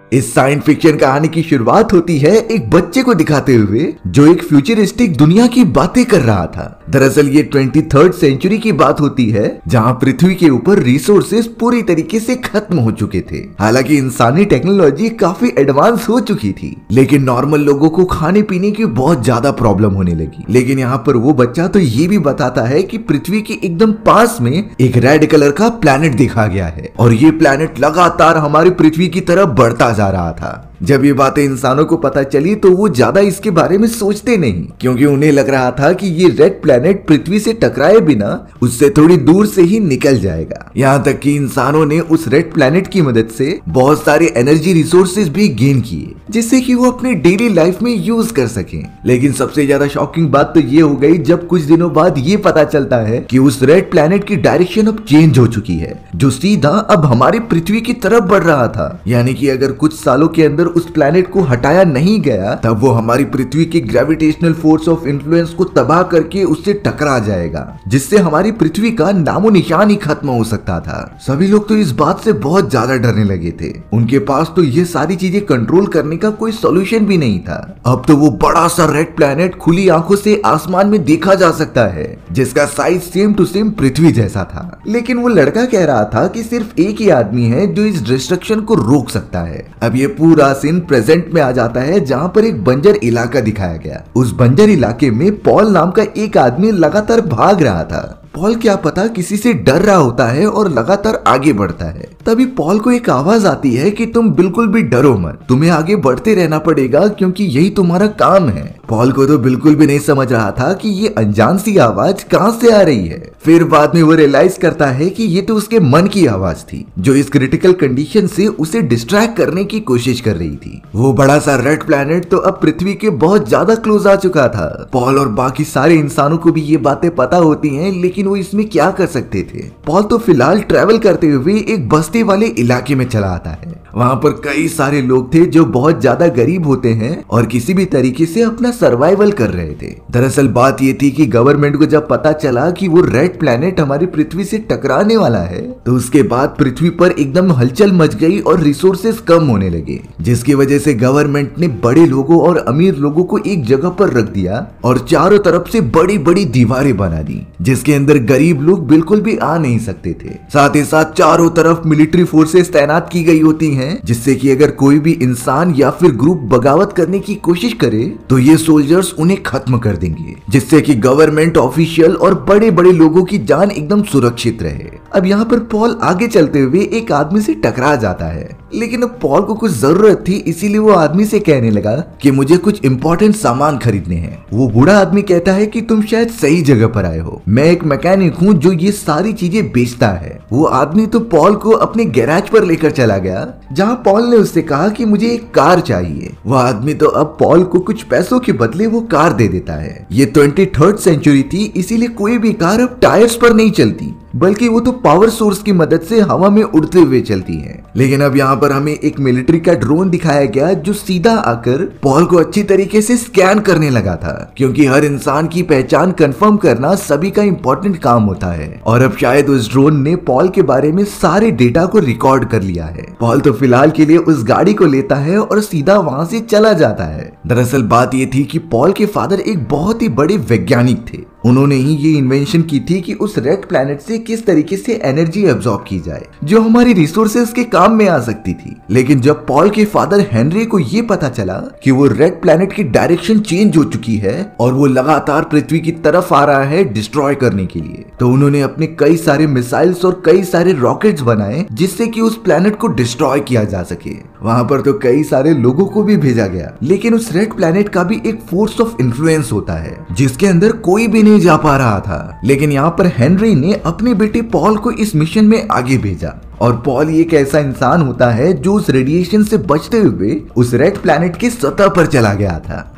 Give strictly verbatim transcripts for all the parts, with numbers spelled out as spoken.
इस science fiction कहानी की शुरुआत होती है एक बच्चे को दिखाते हुए जो एक फ्यूचरिस्टिक दुनिया की बातें कर रहा था। दरअसल ये ट्वेंटी थर्ड सेंचुरी की बात होती है जहां पृथ्वी के ऊपर रिसोर्सेस पूरी तरीके से खत्म हो चुके थे। हालांकि इंसानी टेक्नोलॉजी काफी एडवांस हो चुकी थी, लेकिन नॉर्मल लोगों को खाने पीने की बहुत ज्यादा प्रॉब्लम होने लगी। लेकिन यहाँ पर वो बच्चा तो ये भी बताता है कि पृथ्वी के एकदम पास में एक रेड कलर का प्लैनेट देखा गया है और ये प्लैनेट लगातार हमारी पृथ्वी की तरफ बढ़ता जा रहा था। जब ये बातें इंसानों को पता चली तो वो ज्यादा इसके बारे में सोचते नहीं, क्योंकि उन्हें लग रहा था कि ये रेड प्लैनेट पृथ्वी से टकराए बिना उससे थोड़ी दूर से ही निकल जाएगा। यहाँ तक कि इंसानों ने उस रेड प्लैनेट की मदद से बहुत सारे एनर्जी रिसोर्सेज भी गेन किए, जिससे कि वो अपने डेली लाइफ में यूज कर सकें। लेकिन सबसे ज्यादा शॉकिंग बात तो ये हो गई जब कुछ दिनों बाद ये पता चलता है कि उस रेड प्लैनेट की डायरेक्शन अब चेंज हो चुकी है, जो सीधा अब हमारी पृथ्वी की तरफ बढ़ रहा था। यानी कि अगर कुछ सालों के अंदर उस प्लैनेट को हटाया नहीं गया तब वो हमारी पृथ्वी की ग्रेविटेशनल फोर्स ऑफ इन्फ्लुएंस को तबाह करके उससे टकरा जाएगा, जिससे हमारी पृथ्वी का नामो निशान ही खत्म हो सकता था। सभी लोग तो इस बात से बहुत ज्यादा डरने लगे थे। उनके पास तो ये सारी चीजें कंट्रोल करने का कोई सॉल्यूशन भी नहीं था। अब तो वो बड़ा सा रेड प्लैनेट खुली आंखों से आसमान में देखा जा सकता है, जिसका साइज सेम टू सेम पृथ्वी जैसा था। लेकिन वो लड़का कह रहा था कि सिर्फ एक ही आदमी है जो इस डिस्ट्रक्शन को रोक सकता है। अब ये पूरा सीन प्रेजेंट में आ जाता है जहां पर एक बंजर इलाका दिखाया गया। उस बंजर इलाके में पॉल नाम का एक आदमी लगातार भाग रहा था। पॉल क्या पता किसी से डर रहा होता है और लगातार आगे बढ़ता है। तभी पॉल को एक आवाज आती है कि तुम बिल्कुल भी डरो मत, तुम्हें आगे बढ़ते रहना पड़ेगा क्योंकि यही तुम्हारा काम है। पॉल को तो बिल्कुल भी नहीं समझ रहा था कि ये अनजान सी आवाज कहां से आ रही है। फिर बाद में वो रियलाइज करता है कि ये तो उसके मन की आवाज थी, जो इस क्रिटिकल कंडीशन से उसे डिस्ट्रैक्ट करने की कोशिश कर रही थी। वो बड़ा सा रेड प्लैनेट तो अब पृथ्वी के बहुत ज्यादा क्लोज आ चुका था। पॉल और बाकी सारे इंसानों को भी ये बातें पता होती हैं, लेकिन वो इसमें क्या कर सकते थे। पॉल तो फिलहाल ट्रेवल करते हुए एक बस्ती वाले इलाके में चला आता है। वहाँ पर कई सारे लोग थे जो बहुत ज्यादा गरीब होते हैं और किसी भी तरीके से अपना सर्वाइवल कर रहे थे। दरअसल बात ये थी कि गवर्नमेंट को जब पता चला कि वो रेड प्लैनेट हमारी पृथ्वी से टकराने वाला है, तो उसके बाद पृथ्वी पर एकदम हलचल मच गई और रिसोर्सेज कम होने लगे, जिसकी वजह से गवर्नमेंट ने बड़े लोगों और अमीर लोगों को एक जगह पर रख दिया और चारों तरफ से बड़ी बड़ी दीवारें बना दी, जिसके अंदर गरीब लोग बिल्कुल भी आ नहीं सकते थे। साथ ही साथ चारों तरफ मिलिट्री फोर्सेस तैनात की गई होती हैं, जिससे कि अगर कोई भी इंसान या फिर ग्रुप बगावत करने की कोशिश करे तो ये सोल्जर्स उन्हें खत्म कर देंगे, जिससे कि गवर्नमेंट ऑफिशियल और बड़े बड़े लोगों की जान एकदम सुरक्षित रहे। अब यहाँ पर पॉल आगे चलते हुए एक आदमी से टकरा जाता है, लेकिन अब पॉल को कुछ जरूरत थी, इसीलिए वो आदमी से कहने लगा कि मुझे कुछ इंपॉर्टेंट सामान खरीदने हैं। वो बूढ़ा आदमी कहता है कि तुम शायद सही जगह पर आए हो, मैं एक मैकेनिक हूँ जो ये सारी चीजें बेचता है। वो आदमी तो पॉल को अपने गैराज पर लेकर चला गया, जहाँ पॉल ने उससे कहा कि मुझे एक कार चाहिए। वो आदमी तो अब पॉल को कुछ पैसों के बदले वो कार दे देता है। ये ट्वेंटी थर्ड सेंचुरी थी, इसीलिए कोई भी कार अब टायर्स पर नहीं चलती, बल्कि वो तो पावर सोर्स की मदद से हवा में उड़ते हुए चलती है। लेकिन अब यहाँ पर हमें एक मिलिट्री का ड्रोन दिखाया गया जो सीधा आकर पॉल को अच्छी तरीके से स्कैन करने लगा था, क्योंकि हर इंसान की पहचान कंफर्म करना सभी का इंपॉर्टेंट काम होता है। और अब शायद उस ड्रोन ने पॉल के बारे में सारे डेटा को रिकॉर्ड कर लिया है। पॉल तो फिलहाल के लिए उस गाड़ी को लेता है और सीधा वहाँ से चला जाता है। दरअसल बात ये थी कि पॉल के फादर एक बहुत ही बड़े वैज्ञानिक थे। उन्होंने ही ये इन्वेंशन की थी कि उस रेड प्लैनेट से किस तरीके से एनर्जी एब्जॉर्ब की जाए जो हमारी रिसोर्सेज के काम में आ सकती थी। लेकिन जब पॉल के फादर हेनरी को ये पता चला कि वो रेड प्लैनेट की डायरेक्शन चेंज हो चुकी है और वो लगातार पृथ्वी की तरफ आ रहा है डिस्ट्रॉय करने के लिए, तो उन्होंने अपने कई सारे मिसाइल्स और कई सारे रॉकेट्स बनाए जिससे कि उस प्लैनेट को डिस्ट्रॉय किया जा सके। वहां पर तो कई सारे लोगों को भी भेजा गया, लेकिन उस रेड प्लैनेट का भी एक फोर्स ऑफ इन्फ्लुएंस होता है जिसके अंदर कोई भी नहीं जा पा रहा था। लेकिन यहाँ पर हेनरी ने अपने बेटे पॉल को इस मिशन में आगे भेजा, और पॉल एक ऐसा इंसान होता है जो उस रेडिएशन से बचते हुए उस रेड प्लैनेट की सतह पर चला गया था।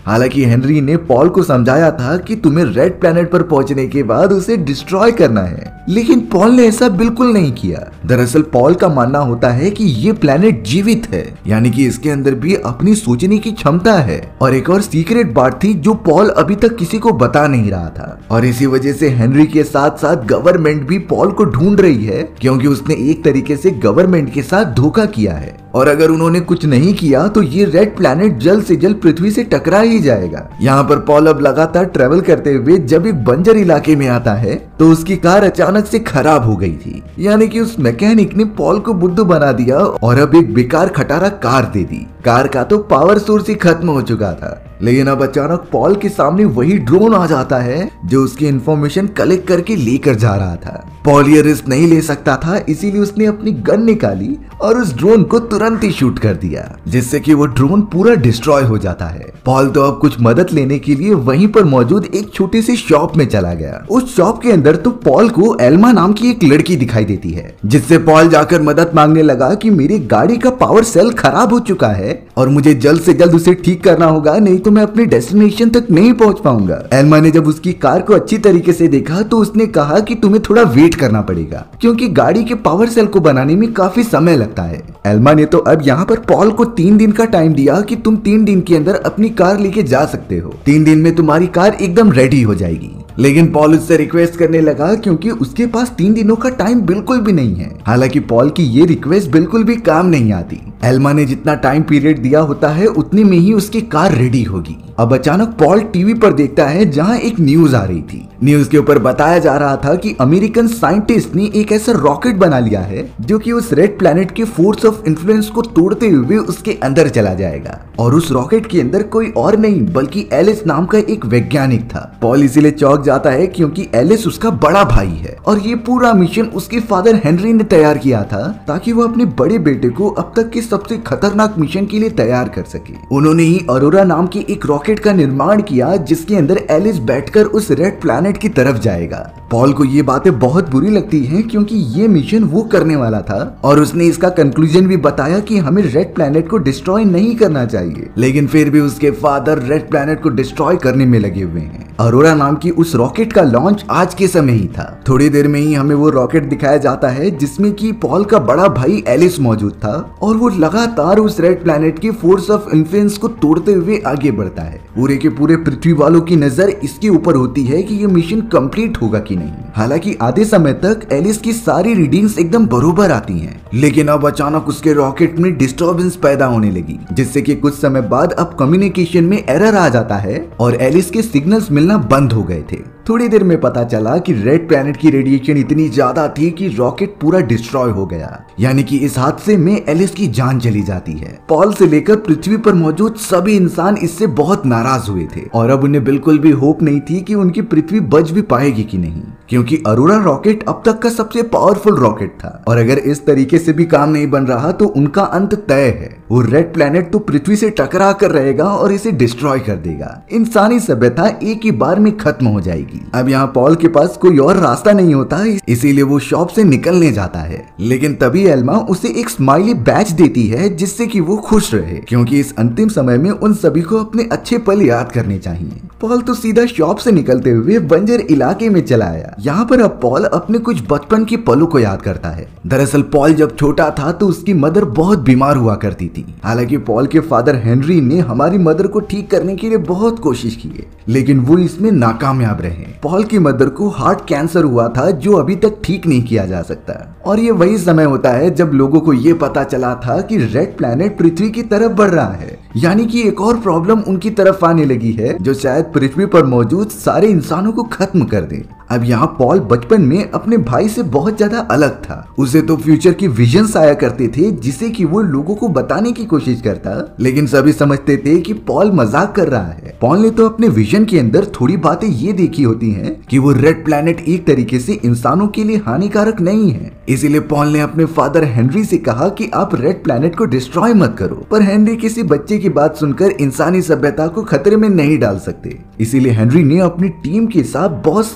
हालांकि हेनरी ने पॉल को समझाया था कि तुम्हें रेड प्लैनेट पर पहुंचने के बाद उसे डिस्ट्रॉय करना है, लेकिन पॉल ने ऐसा बिल्कुल नहीं किया। दरअसल पॉल का मानना होता है कि ये प्लैनेट जीवित है, यानी कि इसके अंदर भी अपनी सोचने की क्षमता है। और एक और सीक्रेट बात थी जो पॉल अभी तक किसी को बता नहीं रहा था, और इसी वजह से हेनरी के साथ साथ गवर्नमेंट भी पॉल को ढूंढ रही है, क्योंकि उसने एक तरीके से गवर्नमेंट के साथ धोखा किया है। और अगर उन्होंने कुछ नहीं किया तो ये रेड प्लैनेट जल्द से जल्द पृथ्वी से टकरा ही जाएगा। यहाँ पर पॉल अब लगातार ट्रेवल करते हुए जब एक बंजर इलाके में आता है तो उसकी कार अचानक से खराब हो गई थी, यानी कि उस मैकेनिक ने पॉल को बुद्धू बना दिया और अब एक बेकार खटारा कार दे दी। कार का तो पावर सोर्स ही खत्म हो चुका था, लेकिन अब अचानक पॉल के सामने वही ड्रोन आ जाता है जो उसकी इंफॉर्मेशन कलेक्ट करके लेकर जा रहा था। पॉल ये रिस्क नहीं ले सकता था, इसीलिए उसने अपनी गन निकाली और उस ड्रोन को तुरंत ही शूट कर दिया, जिससे कि वो ड्रोन पूरा डिस्ट्रॉय हो जाता है। पॉल तो अब कुछ मदद लेने के लिए वहीं पर मौजूद एक छोटी सी शॉप में चला गया। उस शॉप के अंदर तो पॉल को एल्मा नाम की एक लड़की दिखाई देती है, जिससे पॉल जाकर मदद मांगने लगा कि मेरी गाड़ी का पावर सेल खराब हो चुका है और मुझे जल्द से जल्द उसे ठीक करना होगा, नहीं तो मैं अपने डेस्टिनेशन तक नहीं पहुंच पाऊंगा। एल्मा ने जब उसकी कार को अच्छी तरीके से देखा तो उसने कहा कि तुम्हें थोड़ा वेट करना पड़ेगा, क्योंकि गाड़ी के पावर सेल को बनाने में काफी समय लगता है। एल्मा ने तो अब यहाँ पर पॉल को तीन दिन का टाइम दिया कि तुम तीन दिन के अंदर अपनी कार लेके जा सकते हो, तीन दिन में तुम्हारी कार एकदम रेडी हो जाएगी। लेकिन पॉल उससे रिक्वेस्ट करने लगा क्योंकि उसके पास तीन दिनों का टाइम बिल्कुल भी नहीं है। हालांकि पॉल की ये रिक्वेस्ट बिल्कुल भी काम नहीं आती। एल्मा ने जितना टाइम पीरियड दिया होता है उतने में ही उसकी कार रेडी होगी। अब अचानक पॉल टीवी पर देखता है जहां एक न्यूज आ रही थी। न्यूज के ऊपर बताया जा रहा था कि अमेरिकन साइंटिस्ट ने एक ऐसा रॉकेट बना लिया है जो कि उस रेड प्लैनेट के फोर्स ऑफ इन्फ्लुएंस को तोड़ते हुए उसके अंदर चला जाएगा, और उस रॉकेट के अंदर कोई और नहीं बल्कि एलिस नाम का एक वैज्ञानिक था। पॉल इसीलिए चौंक जाता है क्योंकि एलिस उसका बड़ा भाई है और ये पूरा मिशन उसके फादर हेनरी ने तैयार किया था ताकि वो अपने बड़े बेटे को अब तक के सबसे खतरनाक मिशन के लिए तैयार कर सके। उन्होंने ही अरोरा नाम के एक रॉकेट का निर्माण किया जिसके अंदर एलिस बैठकर उस रेड प्लैनेट की तरफ जाएगा। पॉल को ये बातें बहुत बुरी लगती हैं क्योंकि ये मिशन वो करने वाला था और उसने इसका कंक्लूजन भी बताया कि हमें रेड प्लैनेट को डिस्ट्रॉय नहीं करना चाहिए, लेकिन फिर भी उसके फादर रेड प्लैनेट को डिस्ट्रॉय करने में लगे हुए हैं। अरोरा नाम की उस रॉकेट का लॉन्च आज के समय ही था। थोड़ी देर में ही हमें वो रॉकेट दिखाया जाता है जिसमें कि पॉल का बड़ा भाई एलिस मौजूद था और वो लगातार उस रेड प्लैनेट की फोर्स ऑफ इन्फ्लुएंस को तोड़ते हुए आगे बढ़ता है। पूरे के पूरे पृथ्वी वालों की नजर इसके ऊपर होती है कि ये मिशन कंप्लीट होगा कि नहीं। हालांकि आधे समय तक एलिस की सारी रीडिंग्स एकदम बरोबर आती हैं, लेकिन अब अचानक उसके रॉकेट में डिस्टर्बेंस पैदा होने लगी, जिससे कि कुछ समय बाद अब कम्युनिकेशन में एरर आ जाता है और एलिस के सिग्नल्स मिलना बंद हो गए थे। थोड़ी देर में पता चला कि रेड प्लैनेट की रेडिएशन इतनी ज्यादा थी कि रॉकेट पूरा डिस्ट्रॉय हो गया, यानी कि इस हादसे में एलिस की जान चली जाती है। पॉल से लेकर पृथ्वी पर मौजूद सभी इंसान इससे बहुत नाराज हुए थे और अब उन्हें बिल्कुल भी होप नहीं थी कि उनकी पृथ्वी बच भी पाएगी कि नहीं, क्योंकि अरोरा रॉकेट अब तक का सबसे पावरफुल रॉकेट था और अगर इस तरीके से भी काम नहीं बन रहा तो उनका अंत तय है। वो रेड प्लैनेट तो पृथ्वी से टकरा कर रहेगा और इसे डिस्ट्रॉय कर देगा। इंसानी सभ्यता एक ही बार में खत्म हो जाएगी। अब यहाँ पॉल के पास कोई और रास्ता नहीं होता, इसीलिए वो शॉप से निकलने जाता है, लेकिन तभी एल्मा उसे एक स्माइली बैच देती है जिससे कि वो खुश रहे, क्योंकि इस अंतिम समय में उन सभी को अपने अच्छे पल याद करने चाहिए। पॉल तो सीधा शॉप से निकलते हुए बंजर इलाके में चला आया। यहाँ पर अब पॉल अपने कुछ बचपन के पलों को याद करता है। दरअसल पॉल जब छोटा था तो उसकी मदर बहुत बीमार हुआ करती थी। हालांकि पॉल के फादर हेनरी ने हमारी मदर को ठीक करने के लिए बहुत कोशिश की है, लेकिन वो इसमें नाकामयाब रहे। पॉल की मदर को हार्ट कैंसर हुआ था जो अभी तक ठीक नहीं किया जा सकता, और ये वही समय होता है जब लोगों को ये पता चला था कि रेड प्लैनेट पृथ्वी की तरफ बढ़ रहा है, यानी कि एक और प्रॉब्लम उनकी तरफ आने लगी है जो शायद पृथ्वी पर मौजूद सारे इंसानों को खत्म कर दे। अब यहाँ पॉल बचपन में अपने भाई से बहुत ज्यादा अलग था। उसे तो फ्यूचर की विजन्स आया करते थे जिसे कि वो लोगों को बताने की कोशिश करता, लेकिन सभी समझते थे कि पॉल मजाक कर रहा है। पॉल ने तो अपने विजन के अंदर थोड़ी बातें ये देखी होती हैं कि वो रेड प्लैनेट एक तरीके से इंसानों के लिए हानिकारक नहीं है, इसीलिए पॉल ने अपने फादर हेनरी से कहा कि आप रेड प्लैनेट को डिस्ट्रॉय मत करो। पर हेनरी किसी बच्चे की बात सुनकर इंसानी सभ्यता को खतरे में नहीं डाल सकते, इसीलिए हेनरी ने अपनी टीम के साथ बहुत सारे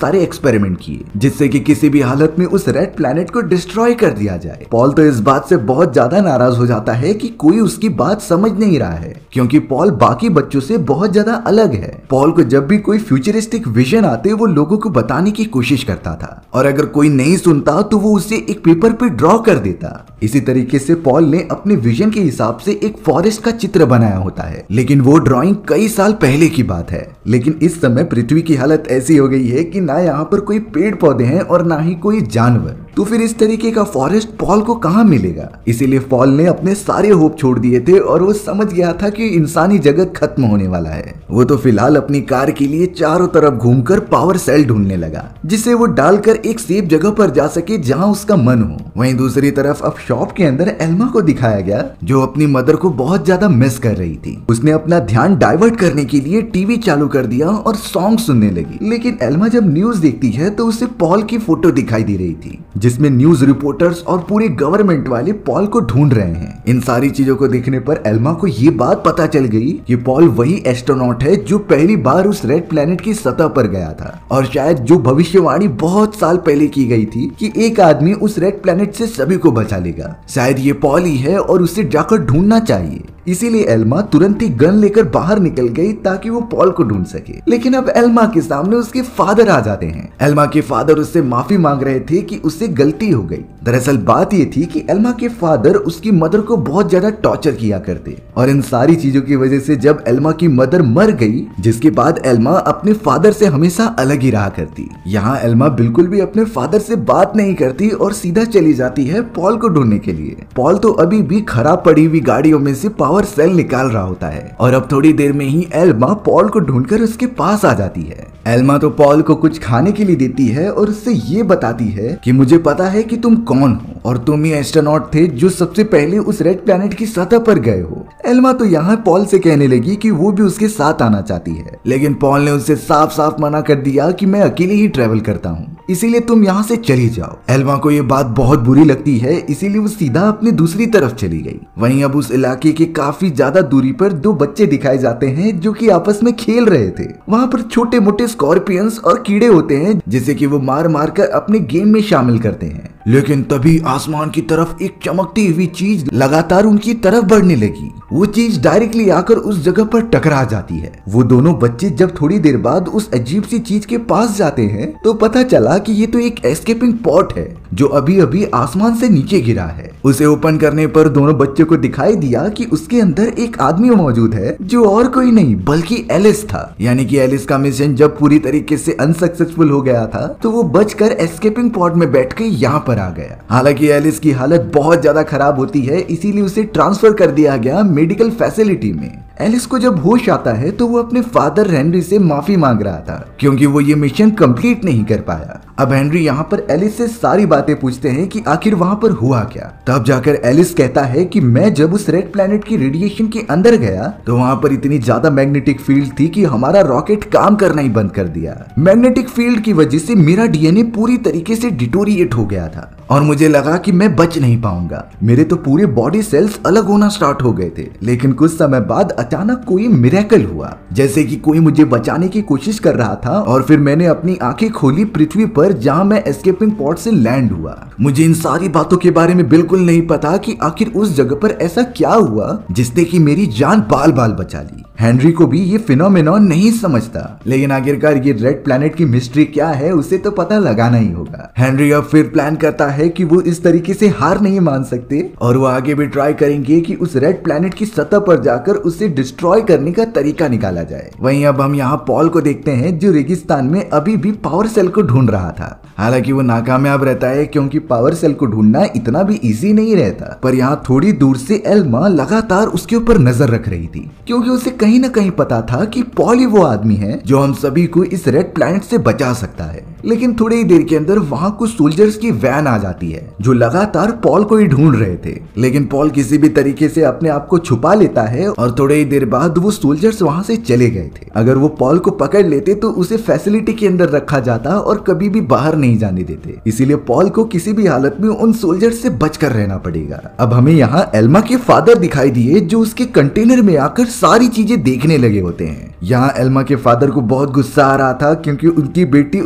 एक्सपेरिमेंट किए जिससे कि किसी भी हालत में उस रेड प्लैनेट को डिस्ट्रॉय कर दिया जाए। पॉल तो इस बात से बहुत ज्यादा नाराज हो जाता है कि कोई उसकी बात समझ नहीं रहा है, क्योंकि पॉल बाकी बच्चों से बहुत ज्यादा अलग है। पॉल को जब भी कोई फ्यूचरिस्टिक विजन आते वो लोगों को बताने की कोशिश करता था, और अगर कोई नहीं सुनता तो वो उसे एक पेपर पे ड्रॉ कर देता। इसी तरीके से पॉल ने अपने विजन के हिसाब से एक फॉरेस्ट का चित्र बनाया होता है, लेकिन वो ड्राइंग कई साल पहले की बात है। लेकिन इस समय पृथ्वी की हालत ऐसी हो गई है कि ना यहाँ पर कोई पेड़ पौधे हैं और ना ही कोई जानवर, तो फिर इस तरीके का फॉरेस्ट पॉल को कहाँ मिलेगा। इसीलिए पॉल ने अपने सारे होप छोड़ दिए थे और वो समझ गया था कि इंसानी जगत खत्म होने वाला है। वो तो फिलहाल अपनी कार के लिए चारों तरफ घूमकर पावर सेल ढूंढने लगा, जिसे वो डालकर एक सेफ जगह पर जा सके जहाँ उसका मन हो। वहीं दूसरी तरफ अब शॉप के अंदर एल्मा को दिखाया गया, जो अपनी मदर को बहुत ज्यादा मिस कर रही थी। उसने अपना ध्यान डाइवर्ट करने के लिए टीवी चालू कर दिया और सॉन्ग सुनने लगी। लेकिन एल्मा जब न्यूज देखती है तो उसे पॉल की फोटो दिखाई दे रही थी, जिसमें न्यूज रिपोर्टर्स और पूरे गवर्नमेंट वाले पॉल को ढूंढ रहे हैं। इन सारी चीजों को देखने पर एल्मा को ये बात पता चल गई कि पॉल वही एस्ट्रोनॉट है जो पहली बार उस रेड प्लैनेट की सतह पर गया था, और शायद जो भविष्यवाणी बहुत साल पहले की गई थी कि एक आदमी उस रेड प्लैनेट से सभी को बचा लेगा, शायद ये पॉल ही है और उसे जाकर ढूंढना चाहिए। इसीलिए एल्मा तुरंत ही गन लेकर बाहर निकल गई ताकि वो पॉल को ढूंढ सके। लेकिन अब एल्मा के सामने उसके फादर आ जाते हैं। एल्मा के फादर उससे माफी मांग रहे थे कि उससे गलती हो गई। दरअसल बात ये थी कि एल्मा के फादर उसकी मदर को बहुत ज्यादा टॉर्चर किया करते, और इन सारी चीजों की वजह से जब एल्मा की मदर मर गई, जिसके बाद एल्मा अपने फादर से हमेशा अलग ही रहा करती। यहाँ एल्मा बिल्कुल भी अपने फादर से बात नहीं करती और सीधा चली जाती है पॉल को ढूंढने के लिए। पॉल तो अभी भी खराब पड़ी हुई गाड़ियों में से पावर सेल निकाल रहा होता है, और अब थोड़ी देर में ही एल्मा पॉल को ढूंढकर उसके पास आ जाती है। एल्मा तो पॉल को कुछ खाने के लिए देती है और उससे ये बताती है कि मुझे पता है कि तुम कौन हो और तुम ही एस्ट्रोनॉट थे जो सबसे पहले उस रेड प्लैनेट की सतह पर गए हो। एल्मा तो यहाँ पॉल से कहने लगी कि वो भी उसके साथ आना चाहती है, लेकिन पॉल ने उससे साफ साफ मना कर दिया कि मैं अकेले ही ट्रेवल करता हूँ, इसीलिए तुम यहाँ से चली जाओ। एल्मा को ये बात बहुत बुरी लगती है, इसीलिए वो सीधा अपनी दूसरी तरफ चली गई। वहीं अब उस इलाके के काफी ज्यादा दूरी पर दो बच्चे दिखाए जाते हैं जो कि आपस में खेल रहे थे। वहाँ पर छोटे मोटे स्कॉर्पियंस और कीड़े होते हैं जिसे कि वो मार मार कर अपने गेम में शामिल करते हैं। लेकिन तभी आसमान की तरफ एक चमकती हुई चीज लगातार उनकी तरफ बढ़ने लगी। वो चीज डायरेक्टली आकर उस जगह पर टकरा जाती है। वो दोनों बच्चे जब थोड़ी देर बाद उस अजीब सी चीज के पास जाते हैं तो पता चला कि ये तो एक एस्केपिंग पॉट है जो अभी अभी आसमान से नीचे गिरा है। उसे ओपन करने पर दोनों बच्चों को दिखाई दिया कि उसके अंदर एक आदमी मौजूद है जो और कोई नहीं बल्कि एलिस था। यानी कि एलिस का मिशन जब पूरी तरीके से अनसक्सेसफुल हो गया था तो वो बचकर एस्केपिंग पॉड में बैठ के यहाँ पर आ गया। हालांकि एलिस की हालत बहुत ज्यादा खराब होती है, इसीलिए उसे ट्रांसफर कर दिया गया मेडिकल फैसिलिटी में। एलिस को जब होश आता है तो वो अपने फादर हेनरी से माफी मांग रहा था क्योंकि वो ये मिशन कंप्लीट नहीं कर पाया। अब हेनरी यहाँ पर एलिस से सारी बातें पूछते हैं कि आखिर वहाँ पर हुआ क्या। तब जाकर एलिस कहता है कि मैं जब उस रेड प्लैनेट की रेडिएशन के अंदर गया तो वहाँ पर इतनी ज्यादा मैग्नेटिक फील्ड थी कि हमारा रॉकेट काम करना ही बंद कर दिया। मैग्नेटिक फील्ड की वजह से मेरा डीएनए पूरी तरीके से डिटोरिएट हो गया था और मुझे लगा कि मैं बच नहीं पाऊंगा। मेरे तो पूरे बॉडी सेल्स अलग होना स्टार्ट हो गए थे। लेकिन कुछ समय बाद अचानक कोई मिरेकल हुआ, जैसे कि कोई मुझे बचाने की कोशिश कर रहा था, और फिर मैंने अपनी आंखें खोली पृथ्वी पर जहां मैं एस्केपिंग पॉड से लैंड हुआ। मुझे इन सारी बातों के बारे में बिल्कुल नहीं पता कि आखिर उस जगह पर ऐसा क्या हुआ जिसने कि मेरी जान बाल बाल बचा ली। हेनरी को भी ये फिनोमेनॉन नहीं समझता, लेकिन आखिरकार ये रेड प्लैनेट की मिस्ट्री क्या है उसे तो पता लगाना ही होगा। हेनरी अब फिर प्लान करता है कि वो इस तरीके से हार नहीं मान सकते और वो आगे भी ट्राई करेंगे कि उस रेड प्लैनेट की सतह पर जाकर उसे डिस्ट्रॉय करने का तरीका निकाला जाए। वहीं अब हम यहाँ पॉल को देखते हैं जो रेगिस्तान में अभी भी पावर सेल को ढूंढ रहा था। हालांकि वो नाकामयाब रहता है क्योंकि पावर सेल को ढूंढना इतना भी इजी नहीं रहता, पर यहाँ थोड़ी दूर से एल्मा लगातार उसके ऊपर नजर रख रही थी क्योंकि उसे कहीं ना कहीं पता था कि पॉल ही वो आदमी है जो हम सभी को इस रेड प्लैनेट से बचा सकता है। लेकिन थोड़ी ही देर के अंदर वहां कुछ सोल्जर्स की वैन आ जाती है जो लगातार पॉल को ही ढूंढ रहे थे, लेकिन पॉल किसी भी तरीके से अपने आप को छुपा लेता है और थोड़ी ही देर बाद वो सोल्जर्स वहां से चले गए थे। अगर वो पॉल को पकड़ लेते तो उसे फैसिलिटी के अंदर रखा जाता और कभी भी बाहर नहीं जाने देते, इसीलिए पॉल को किसी भी हालत में उन सोल्जर्स से बचकर रहना पड़ेगा। अब हमें यहाँ एल्मा के फादर दिखाई दिए जो उसके कंटेनर में आकर सारी चीजें देखने लगे होते हैं। यहाँ एल्मा के फादर को बहुत गुस्सा आ रहा था क्योंकि उनकी बेटी उसका बात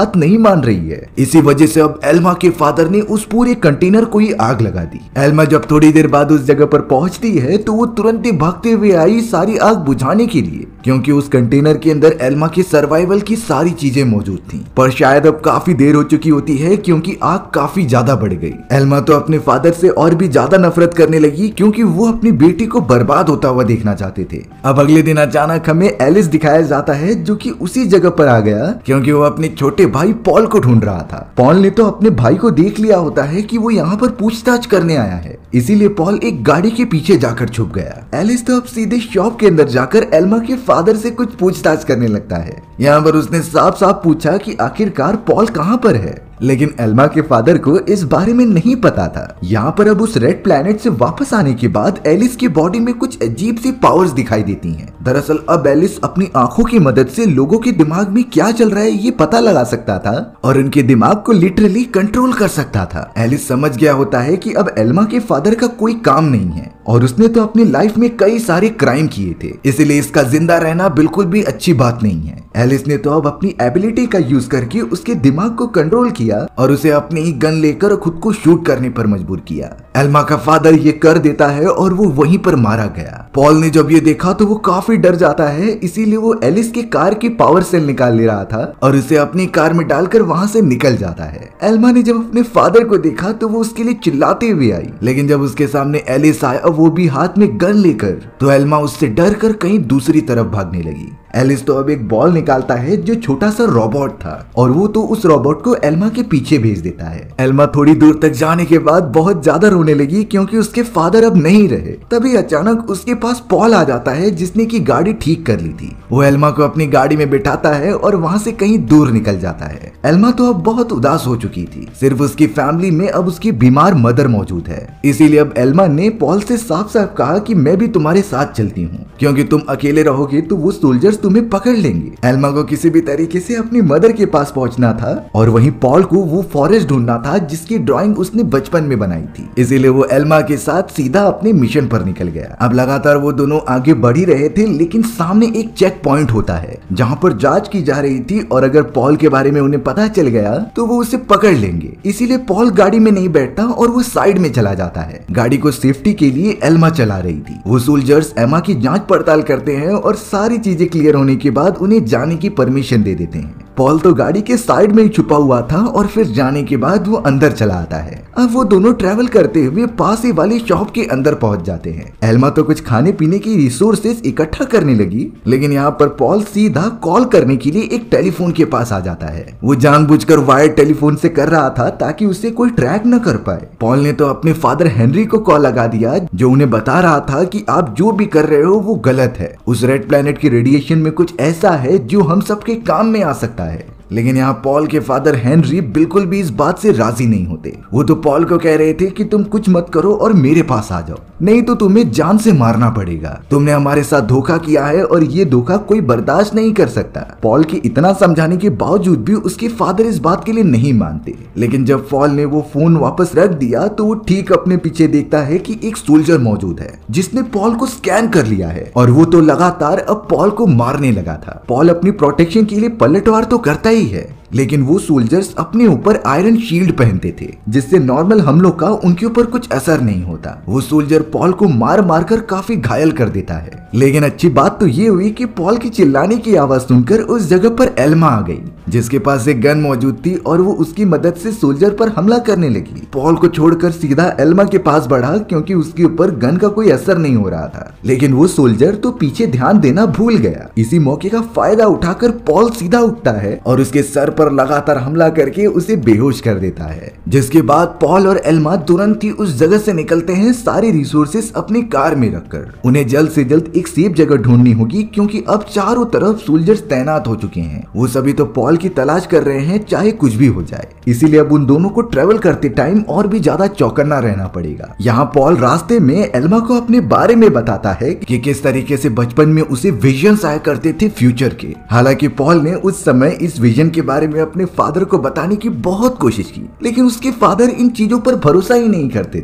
बात नहीं मान रही है। इसी वजह से अब एल्मा के फादर ने उस पूरे कंटेनर को ही आग लगा दी। एल्मा जब थोड़ी देर बाद उस जगह पर पहुंचती है तो वो तुरंत ही भागते हुए आई सारी आग बुझाने के लिए, क्योंकि उस कंटेनर के अंदर एल्मा के सर्वाइवल की सारी चीजें मौजूद थी। पर शायद अब काफी देर हो चुकी होती है क्योंकि आग काफी ज्यादा बढ़ गई। एल्मा तो अपने फादर से और भी ज्यादा नफरत करने लगी क्योंकि वो अपनी बेटी को बर्बाद होता हुआ देखना चाहते थे। अब अगले दिन अचानक हमें एलिस दिखाया जाता है जो कि उसी जगह पर आ गया क्योंकि वो अपने छोटे भाई पॉल को ढूंढ रहा था। पॉल ने तो अपने भाई को देख लिया होता है कि वो यहाँ पर पूछताछ करने आया है, इसीलिए पॉल एक गाड़ी के पीछे जाकर छुप गया। एलिस तो अब सीधे शॉप के अंदर जाकर एल्मा के फादर से कुछ पूछताछ करने लगता है। यहाँ पर उसने साफ साफ पूछा कि आखिरकार पॉल कहाँ पर है, लेकिन एल्मा के फादर को इस बारे में नहीं पता था। यहाँ पर अब उस रेड प्लैनेट से वापस आने के बाद एलिस की बॉडी में कुछ अजीब सी पावर्स दिखाई देती हैं। दरअसल अब एलिस अपनी आंखों की मदद से लोगों के दिमाग में क्या चल रहा है ये पता लगा सकता था और उनके दिमाग को लिटरली कंट्रोल कर सकता था। एलिस समझ गया होता है कि अब एल्मा के फादर का कोई काम नहीं है और उसने तो अपनी लाइफ में कई सारे क्राइम किए थे, इसलिए इसका जिंदा रहना बिल्कुल भी अच्छी बात नहीं है। एलिस ने तो अब अपनी एबिलिटी का यूज करके उसके दिमाग को कंट्रोल किया और उसे अपनी ही गन लेकर खुद को शूट करने पर मजबूर किया। एल्मा का फादर ये कर देता है और वो वहीं पर मारा गया। पॉल ने जब ये देखा तो वो काफी डर जाता है, इसीलिए वो एलिस के कार की पावर सेल निकाल ले रहा था और उसे अपनी कार में डालकर वहां से निकल जाता है। एल्मा ने जब अपने फादर को देखा तो वो उसके लिए चिल्लाते हुए आई, लेकिन जब उसके सामने एलिस आया वो भी हाथ में गन लेकर, तो एल्मा उससे डर कर कहीं दूसरी तरफ भागने लगी। एलिस तो अब एक बॉल निकालता है जो छोटा सा रोबोट था और वो तो उस रोबोट को एल्मा के पीछे भेज देता है। एल्मा थोड़ी दूर तक जाने के बाद बहुत ज्यादा रोने लगी क्योंकि उसके फादर अब नहीं रहे। तभी अचानक उसके पास पॉल आ जाता है जिसने की गाड़ी ठीक कर ली थी। वो एल्मा को अपनी गाड़ी में बिठाता है और वहाँ से कहीं दूर निकल जाता है। एल्मा तो अब बहुत उदास हो चुकी थी, सिर्फ उसकी फैमिली में अब उसकी बीमार मदर मौजूद है। इसीलिए अब एल्मा ने पॉल से साफ साफ कहा कि मैं भी तुम्हारे साथ चलती हूँ, क्योंकि तुम अकेले रहोगे तो वो सोल्जर्स तुम्हें पकड़ लेंगे। एल्मा को किसी भी तरीके से अपनी मदर के पास पहुंचना था और वहीं पॉल को वो फॉरेस्ट ढूंढना था जिसकी ड्राइंग उसने बचपन में बनाई थी। इसीलिए वो एल्मा के साथ सीधा अपने मिशन पर निकल गया। अब लगातार वो दोनों आगे बढ़ ही रहे थे, लेकिन सामने एक चेक पॉइंट होता है जहां पर जांच की जा रही थी और अगर पॉल के बारे में उन्हें पता चल गया तो वो उसे पकड़ लेंगे। इसीलिए पॉल गाड़ी में नहीं बैठता और वो साइड में चला जाता है। गाड़ी को सेफ्टी के लिए एल्मा चला रही थी। वो सोल्जर्स एल्मा की जांच पड़ताल करते हैं और सारी चीजें क्लियर होने के बाद उन्हें जाने की परमिशन दे देते हैं। पॉल तो गाड़ी के साइड में ही छुपा हुआ था और फिर जाने के बाद वो अंदर चला आता है। अब वो दोनों ट्रेवल करते हुए पास ही वाली शॉप के अंदर पहुंच जाते हैं। एल्मा तो कुछ खाने पीने की रिसोर्सेज इकट्ठा करने लगी, लेकिन यहाँ पर पॉल सीधा कॉल करने के लिए एक टेलीफोन के पास आ जाता है। वो जानबूझकर वायर्ड टेलीफोन से कर रहा था ताकि उसे कोई ट्रैक न कर पाए। पॉल ने तो अपने फादर हेनरी को कॉल लगा दिया जो उन्हें बता रहा था कि आप जो भी कर रहे हो वो गलत है। उस रेड प्लैनेट की रेडिएशन में कुछ ऐसा है जो हम सबके काम में आ सकता है। लेकिन यहाँ पॉल के फादर हेनरी बिल्कुल भी इस बात से राजी नहीं होते। वो तो पॉल को कह रहे थे कि तुम कुछ मत करो और मेरे पास आ जाओ, नहीं तो तुम्हें जान से मारना पड़ेगा। तुमने हमारे साथ धोखा किया है और ये धोखा कोई बर्दाश्त नहीं कर सकता। पॉल के इतना समझाने के बावजूद भी उसके फादर इस बात के लिए नहीं मानते। लेकिन जब पॉल ने वो फोन वापस रख दिया तो वो ठीक अपने पीछे देखता है कि एक सोल्जर मौजूद है जिसने पॉल को स्कैन कर लिया है और वो तो लगातार अब पॉल को मारने लगा था। पॉल अपनी प्रोटेक्शन के लिए पलटवार तो करता ही है, लेकिन वो सोल्जर्स अपने ऊपर आयरन शील्ड पहनते थे जिससे नॉर्मल हमलों का उनके ऊपर कुछ असर नहीं होता। वो सोल्जर पॉल को मार मार कर काफी घायल कर देता है। लेकिन अच्छी बात तो ये हुई कि पॉल की चिल्लाने की आवाज सुनकर उस जगह पर एल्मा आ गई जिसके पास एक गन मौजूद थी और वो उसकी मदद से सोल्जर पर हमला करने लगी। पॉल को छोड़कर सीधा एल्मा के पास बढ़ा क्योंकि उसके ऊपर गन का कोई असर नहीं हो रहा था, लेकिन वो सोल्जर तो पीछे ध्यान देना भूल गया। इसी मौके का फायदा उठाकर पॉल सीधा उठता है और उसके सर पर लगातार हमला करके उसे बेहोश कर देता है, जिसके बाद पॉल और एल्मा तुरंत ही उस जगह से निकलते हैं सारे रिसोर्सेस अपनी कार में रखकर। उन्हें जल्द से जल्द एक सेफ जगह ढूंढनी होगी क्योंकि अब चारों तरफ सोल्जर्स तैनात हो चुके हैं। वो सभी तो पॉल की तलाश कर रहे हैं चाहे कुछ भी हो जाए। इसीलिए अब उन दोनों को ट्रेवल करते टाइम और भी ज्यादा चौकन्ना रहना पड़ेगा। यहाँ पॉल रास्ते में एल्मा को अपने बारे में बताता है कि किस तरीके से बचपन में उसे विजन्स आया करते थे फ्यूचर के। हालांकि पॉल ने उस समय इस विजन के बारे में अपने फादर को बताने की बहुत कोशिश की, लेकिन उसके फादर इन चीजों पर भरोसा ही नहीं करते थे।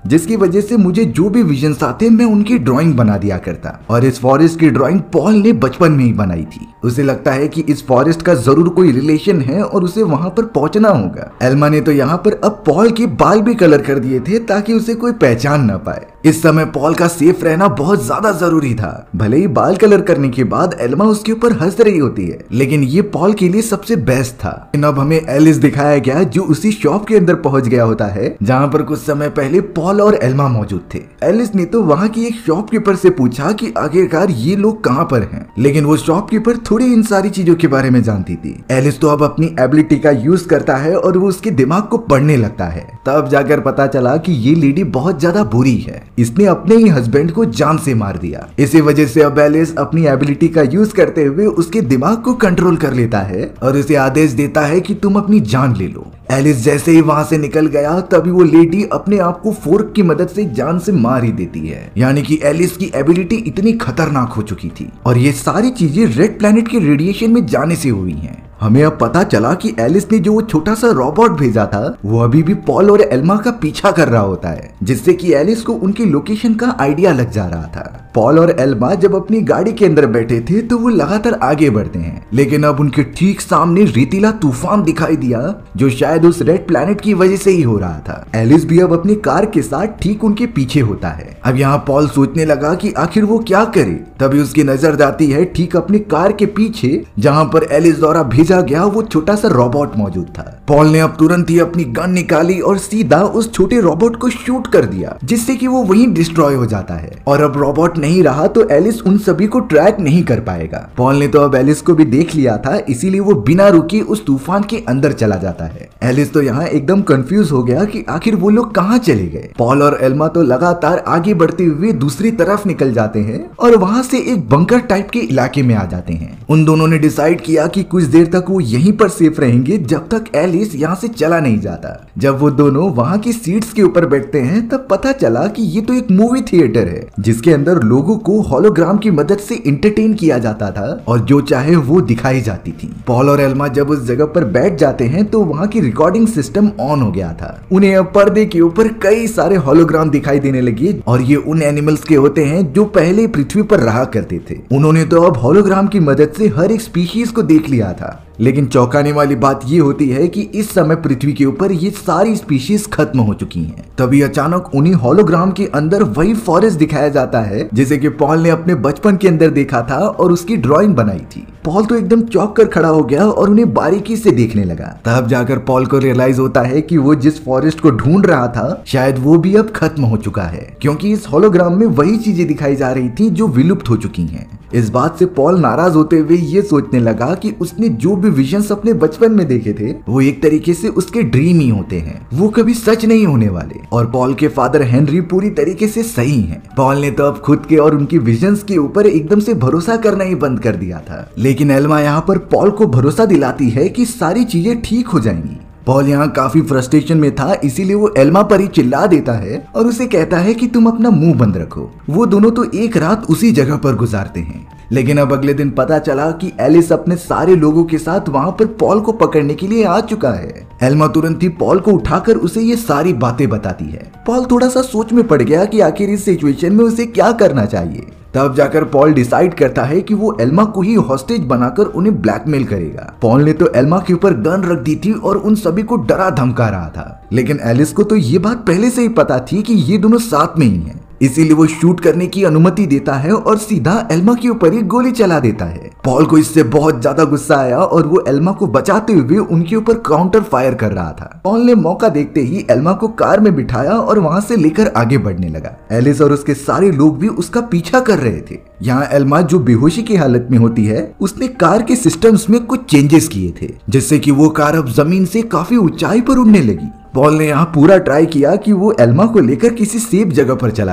जिसकी वजह से मुझे जो भी विजन्स आते मैं उनकी ड्राइंग बना दिया करता। और इस फॉरेस्ट की ड्राइंग पॉल ने बचपन में ही बनाई थी। उसे लगता है कि इस फॉरेस्ट का जरूर कोई रिलेशन है और उसे वहां पर पहुंचना होगा। एल्मा ने तो यहाँ पर अब पॉल के बाल भी कलर कर दिए थे ताकि उसे कोई पहचान न पाए। इस समय पॉल का सेफ रहना बहुत ज्यादा जरूरी था। भले ही बाल कलर करने के बाद एल्मा उसके ऊपर हंस रही होती है, लेकिन ये पॉल के लिए सबसे बेस्ट था। अब हमें एलिस दिखाया गया जो उसी शॉप के अंदर पहुंच गया होता है जहाँ पर कुछ समय पहले पॉल और एल्मा मौजूद थे। एलिस ने तो वहाँ की एक शॉपकीपर से पूछा कि आखिरकार ये लोग कहाँ पर हैं, लेकिन वो शॉपकीपर थोड़ी इन सारी चीजों के बारे में जानती थी। एलिस तो अब अपनी एबिलिटी का यूज करता है और वो उसके दिमाग को पढ़ने लगता है। तब जाकर पता चला कि ये लेडी बहुत ज्यादा बुरी है, इसने अपने ही हस्बैंड को जान से मार दिया। इसी वजह से अब एलिस अपनी एबिलिटी का यूज करते हुए उसके दिमाग को कंट्रोल कर लेता है और उसे आदेश देता है कि तुम अपनी जान ले लो। एलिस जैसे ही वहां से निकल गया तभी वो लेडी अपने आप को फोर्क की मदद से जान से मार ही देती है। यानी कि एलिस की एबिलिटी इतनी खतरनाक हो चुकी थी और ये सारी चीजें रेड प्लैनेट के रेडिएशन में जाने से हुई हैं। हमें अब पता चला कि एलिस ने जो वो छोटा सा रोबोट भेजा था वो अभी भी पॉल और एल्मा का पीछा कर रहा होता है, जिससे कि एलिस को उनकी लोकेशन का आइडिया लग जा रहा था। पॉल और एल्मा जब अपनी गाड़ी के अंदर बैठे थे तो वो लगातार आगे बढ़ते हैं, लेकिन अब उनके ठीक सामने रेतीला तूफान दिखाई दिया जो शायद उस रेड प्लैनेट की वजह से ही हो रहा था। एलिस भी अब अपनी कार के साथ ठीक उनके पीछे होता है। अब यहाँ पॉल सोचने लगा कि आखिर वो क्या करे, तभी उसकी नजर जाती है ठीक अपनी कार के पीछे जहाँ पर एलिस द्वारा भेजा गया वो छोटा सा रोबोट मौजूद था। पॉल ने अब तुरंत ही अपनी गन निकाली और सीधा उस छोटे रोबोट को शूट कर दिया, जिससे कि वो वहीं डिस्ट्रॉय हो जाता है। और अब रोबोट नहीं रहा तो एलिस उन सभी को ट्रैक नहीं कर पाएगा। पॉल ने तो अब एलिस को भी देख लिया था, इसीलिए वो बिना रुके उस तूफान के अंदर चला जाता है। एलिस तो यहाँ एकदम कंफ्यूज हो गया कि आखिर वो लोग कहाँ चले गए। पॉल और एल्मा तो लगातार आगे बढ़ते हुए दूसरी तरफ निकल जाते हैं और वहां से एक बंकर टाइप के इलाके में आ जाते हैं। उन दोनों ने डिसाइड किया कि कुछ देर तक वो यहीं पर सेफ रहेंगे जब तक एलिस यहाँ से चला नहीं जाता। जब वो दोनों वहाँ की सीट्स के ऊपर बैठते हैं तब पता चला कि ये तो एक मूवी थिएटर है जिसके अंदर लोगों को होलोग्राम की मदद से एंटरटेन किया जाता था और जो चाहे वो दिखाई जाती थी। पॉल और एल्मा जब उस जगह पर बैठ जाते हैं तो वहाँ की रिकॉर्डिंग सिस्टम ऑन हो गया था। उन्हें अब पर्दे के ऊपर कई सारे होलोग्राम दिखाई देने लगे और ये उन एनिमल्स के होते हैं जो पहले पृथ्वी पर रहा करते थे। उन्होंने तो अब होलोग्राम की मदद से हर एक स्पीशीज को देख लिया था, लेकिन चौंकाने वाली बात ये होती है कि इस समय पृथ्वी के ऊपर ये सारी स्पीशीज खत्म हो चुकी हैं। तभी अचानक उन्हीं होलोग्राम के अंदर वही फॉरेस्ट दिखाया जाता है जिसे कि पॉल ने अपने बचपन के अंदर देखा था और उसकी ड्राइंग बनाई थी। पॉल तो एकदम चौंक कर खड़ा हो गया और उन्हें बारीकी से देखने लगा। तब जाकर पॉल को रियलाइज होता है कि वो जिस फॉरेस्ट को ढूंढ रहा था शायद वो भी अब खत्म हो चुका है, क्योंकि इस होलोग्राम में वही चीजें दिखाई जा रही थी जो विलुप्त हो चुकी हैं। इस बात से पॉल नाराज होते हुए ये सोचने लगा कि उसने जो भी विजन्स अपने बचपन में देखे थे वो एक तरीके से उसके ड्रीम ही होते हैं, वो कभी सच नहीं होने वाले। और पॉल के फादर हेनरी पूरी तरीके से सही हैं। पॉल ने तो अब खुद के और उनकी विजन्स के ऊपर एकदम से भरोसा करना ही बंद कर दिया था, लेकिन एल्मा यहाँ पर पॉल को भरोसा दिलाती है कि सारी चीजें ठीक हो जाएंगी। पॉल यहाँ काफी फ्रस्ट्रेशन में था, इसीलिए वो एल्मा पर ही चिल्ला देता है और उसे कहता है कि तुम अपना मुंह बंद रखो। वो दोनों तो एक रात उसी जगह पर गुजारते हैं, लेकिन अब अगले दिन पता चला कि एलिस अपने सारे लोगों के साथ वहां पर पॉल को पकड़ने के लिए आ चुका है। एल्मा तुरंत ही पॉल को उठाकर उसे ये सारी बातें बताती है। पॉल थोड़ा सा सोच में पड़ गया कि आखिर इस सिचुएशन में उसे क्या करना चाहिए। तब जाकर पॉल डिसाइड करता है कि वो एल्मा को ही हॉस्टेज बनाकर उन्हें ब्लैकमेल करेगा। पॉल ने तो एल्मा के ऊपर गन रख दी थी और उन सभी को डरा धमका रहा था, लेकिन एलिस को तो ये बात पहले से ही पता थी कि ये दोनों साथ में ही हैं। इसीलिए वो शूट करने की अनुमति देता है और सीधा एल्मा के ऊपर ही गोली चला देता है। पॉल को इससे बहुत ज्यादा गुस्सा आया और वो एल्मा को बचाते हुए उनके ऊपर काउंटर फायर कर रहा था। पॉल ने मौका देखते ही एल्मा को कार में बिठाया और वहां से लेकर आगे बढ़ने लगा। एलिस और उसके सारे लोग भी उसका पीछा कर रहे थे। यहाँ एल्मा जो बेहोशी की हालत में होती है, उसने कार के सिस्टम्स में कुछ चेंजेस किए थे जिससे कि वो कार अब जमीन से काफी ऊंचाई पर उड़ने लगी। पॉल ने यहाँ पूरा ट्राई किया कि वो एल्मा को लेकर किसी सेफ जगह पर चला जाए,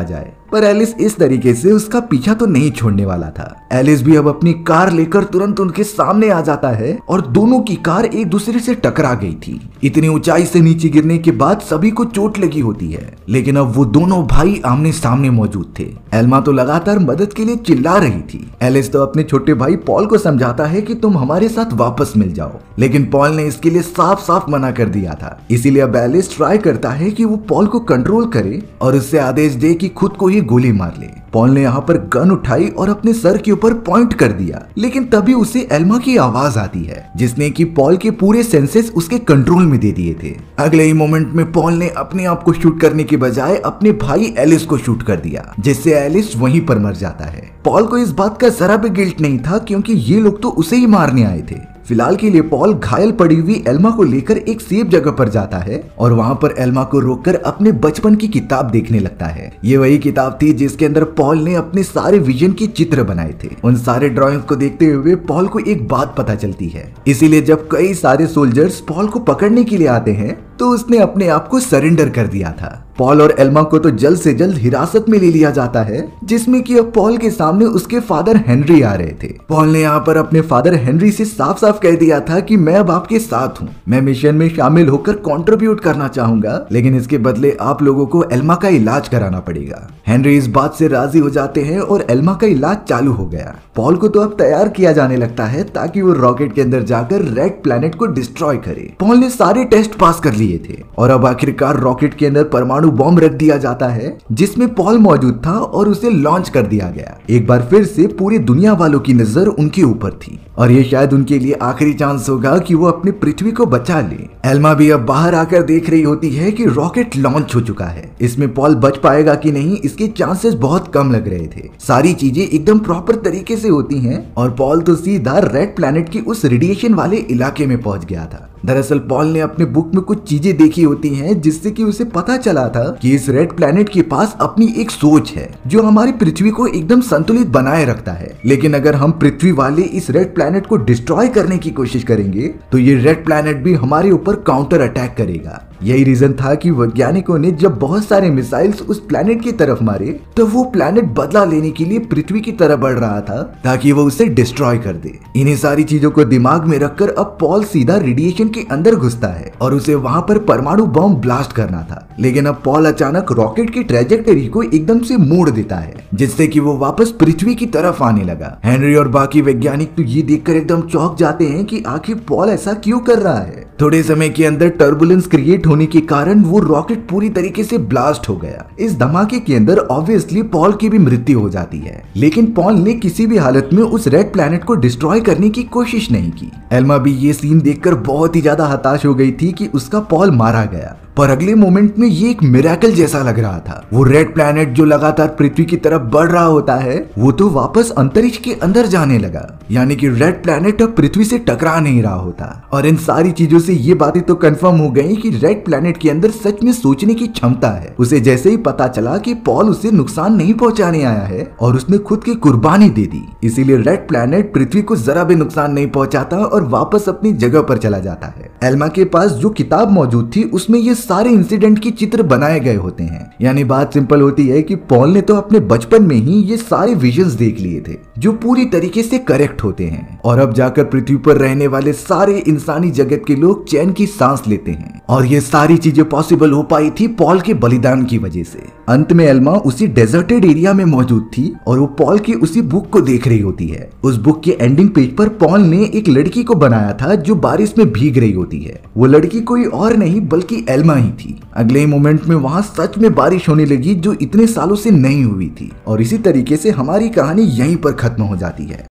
पर एलिस इस तरीके से उसका पीछा तो नहीं छोड़ने वाला था। एलिस भी अब अपनी कार लेकर तुरंत उनके सामने आ जाता है और दोनों की कार एक दूसरे से टकरा गई थी। इतनी ऊंचाई से नीचे गिरने के बाद सभी को चोट लगी होती है, लेकिन अब वो दोनों भाई आमने सामने मौजूद थे। एल्मा तो लगातार मदद के लिए चिल्ला रही थी। एलिस तो अपने छोटे भाई पॉल को समझाता है कि तुम हमारे साथ वापस मिल जाओ, लेकिन पॉल ने इसके लिए साफ साफ मना कर दिया था। इसीलिए अब एलिस ट्राई करता है कि वो पॉल को कंट्रोल करे और उससे आदेश दे कि खुद को ही गोली मार ले। पॉल ने यहाँ पर गन उठाई और अपने सर के ऊपर पॉइंट कर दिया, लेकिन तभी उसे एल्मा की आवाज आती है जिसने कि पॉल के पूरे सेंसेस उसके कंट्रोल में दे दिए थे। अगले ही मोमेंट में पॉल ने अपने आप को शूट करने के बजाय अपने भाई एलिस को शूट कर दिया, जिससे एलिस वहीं पर मर जाता है। पॉल को इस बात का जरा भी गिल्ट नहीं था क्योंकि ये लोग तो उसे ही मारने आए थे। फिलहाल के लिए पॉल घायल पड़ी हुई एल्मा को लेकर एक सेफ जगह पर जाता है और वहाँ पर एल्मा को रोककर अपने बचपन की किताब देखने लगता है। ये वही किताब थी जिसके अंदर पॉल ने अपने सारे विजन के चित्र बनाए थे। उन सारे ड्राइंग्स को देखते हुए पॉल को एक बात पता चलती है। इसीलिए जब कई सारे सोल्जर्स पॉल को पकड़ने के लिए आते हैं तो उसने अपने आप को सरेंडर कर दिया था। पॉल और एल्मा को तो जल्द से जल्द हिरासत में ले लिया जाता है, जिसमें कि अब पॉल के सामने उसके फादर हेनरी आ रहे थे। पॉल ने यहाँ पर अपने फादर हेनरी से साफ साफ कह दिया था कि मैं अब आपके साथ हूँ, मैं मिशन में शामिल होकर कंट्रीब्यूट करना चाहूंगा, लेकिन इसके बदले आप लोगों को एल्मा का इलाज कराना पड़ेगा। हेनरी इस बात से राजी हो जाते हैं और एल्मा का इलाज चालू हो गया। पॉल को तो अब तैयार किया जाने लगता है ताकि वो रॉकेट के अंदर जाकर रेड प्लैनेट को डिस्ट्रॉय करे। पॉल ने सारे टेस्ट पास कर लिए थे और अब आखिरकार रॉकेट के अंदर परमाणु बॉम्ब रख दिया जाता है, जिसमें पॉल मौजूद था और उसे लॉन्च कर दिया गया। एक बार फिर से पूरी दुनिया वालों की नजर उनके ऊपर थी और ये शायद उनके लिए आखिरी चांस होगा कि वो अपनी पृथ्वी को बचा ले। एल्मा भी अब बाहर आकर देख रही होती है कि रॉकेट लॉन्च हो चुका है। इसमें पॉल बच पाएगा कि नहीं, इसके चांसेस बहुत कम लग रहे थे। सारी चीजें एकदम प्रॉपर तरीके से होती हैं और पॉल तो सीधा रेड प्लैनेट की उस रेडिएशन वाले इलाके में पहुंच गया था। दरअसल पॉल ने अपने बुक में कुछ चीजें देखी होती हैं जिससे कि उसे पता चला था कि इस रेड प्लैनेट के पास अपनी एक सोच है जो हमारी पृथ्वी को एकदम संतुलित बनाए रखता है। लेकिन अगर हम पृथ्वी वाले इस रेड प्लैनेट को डिस्ट्रॉय करने की कोशिश करेंगे तो ये रेड प्लैनेट भी हमारे ऊपर काउंटर अटैक करेगा। यही रीजन था कि वैज्ञानिकों ने जब बहुत सारे मिसाइल्स उस प्लैनेट की तरफ मारे तो वो प्लैनेट बदला लेने के लिए पृथ्वी की तरफ बढ़ रहा था ताकि वो उसे डिस्ट्रॉय कर दे। इन्हीं सारी चीजों को दिमाग में रखकर अब पॉल सीधा रेडिएशन के अंदर घुसता है और उसे वहां पर परमाणु बम ब्लास्ट करना था। लेकिन अब पॉल अचानक रॉकेट की ट्रेजेक्टरी को एकदम से मोड़ देता है, जिससे कि वो वापस पृथ्वी की तरफ आने लगा। हेनरी और बाकी वैज्ञानिक तो ये देखकर एकदम चौंक जाते हैं कि आखिर पॉल ऐसा क्यों कर रहा है। थोड़े समय के अंदर टर्बुलेंस क्रिएट होने के कारण वो रॉकेट पूरी तरीके से ब्लास्ट हो गया। इस धमाके के अंदर ऑब्वियसली पॉल की भी मृत्यु हो जाती है, लेकिन पॉल ने किसी भी हालत में उस रेड प्लैनेट को डिस्ट्रॉय करने की कोशिश नहीं की। एल्मा भी ये सीन देखकर बहुत ही ज्यादा हताश हो गई थी कि उसका पॉल मारा गया, पर अगले मोमेंट में ये एक मिरेकल जैसा लग रहा था। वो रेड प्लैनेट जो लगातार पृथ्वी की तरफ बढ़ रहा होता है वो तो वापस अंतरिक्ष के अंदर जाने लगा, यानी कि रेड प्लैनेट अब पृथ्वी से टकरा नहीं रहा होता। और इन सारी चीजों से ये बातें तो कंफर्म हो गई कि रेड प्लैनेट के अंदर सच में सोचने की क्षमता है। उसे जैसे ही पता चला कि पॉल उसे नुकसान नहीं पहुंचाने आया है और उसने खुद की कुर्बानी दे दी, इसीलिए रेड प्लैनेट पृथ्वी को जरा भी नुकसान नहीं पहुंचाता और वापस अपनी जगह पर चला जाता है। एल्मा के पास जो किताब मौजूद थी उसमें ये सारे इंसिडेंट की चित्र बनाए गए होते हैं। यानी बात सिंपल होती है कि पॉल ने तो अपने बचपन में ही ये सारे विजन्स देख लिए थे जो पूरी तरीके से करेक्ट होते हैं, और अब जाकर पृथ्वी पर रहने वाले सारे इंसानी जगत के लोग चैन की सांस लेते हैं। और ये सारी चीजें पॉसिबल हो पाई थी पॉल के बलिदान की वजह से। अंत में एल्मा उसी डेजर्टेड एरिया में मौजूद थी और वो पॉल की उसी बुक को देख रही होती है। उस बुक के एंडिंग पेज पर पॉल ने एक लड़की को बनाया था जो बारिश में भीग रही होती है। वो लड़की कोई और नहीं बल्कि एल्मा ही थी। अगले ही मोमेंट में वहां सच में बारिश होने लगी जो इतने सालों से नहीं हुई थी, और इसी तरीके से हमारी कहानी यहीं पर खत्म हो जाती है।